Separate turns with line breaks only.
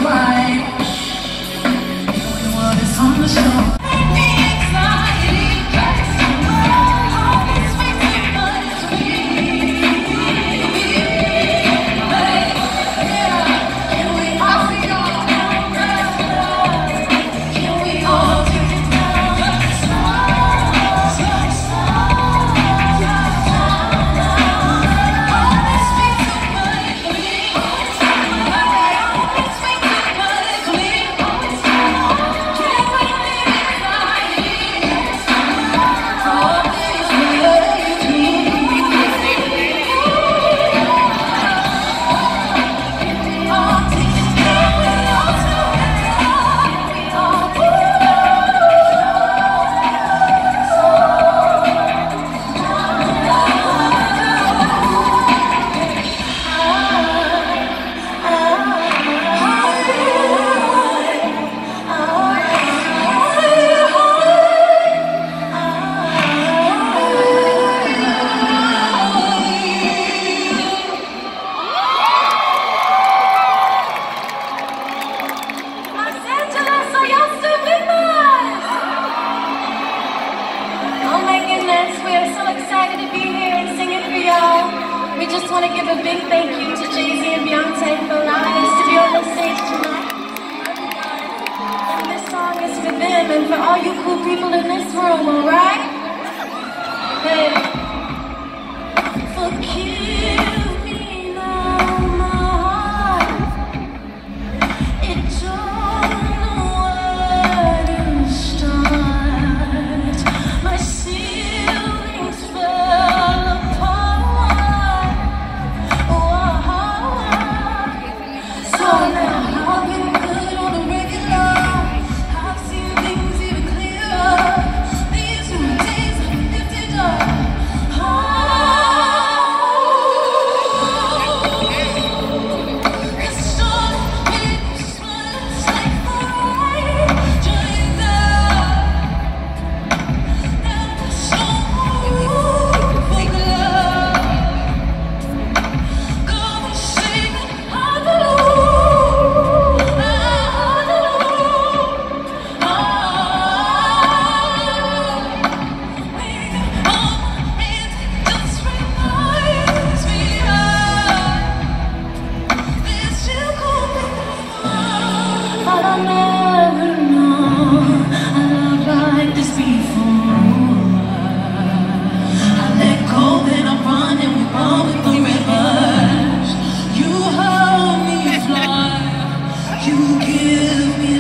We just want to give a big thank you to Jay-Z and Beyonce for allowing us to be on the stage tonight. And this song is for them and for all you cool people in this room, alright? Hey. Forgive me now, my heart. It don't know where to start. My ceilings fell apart. You give me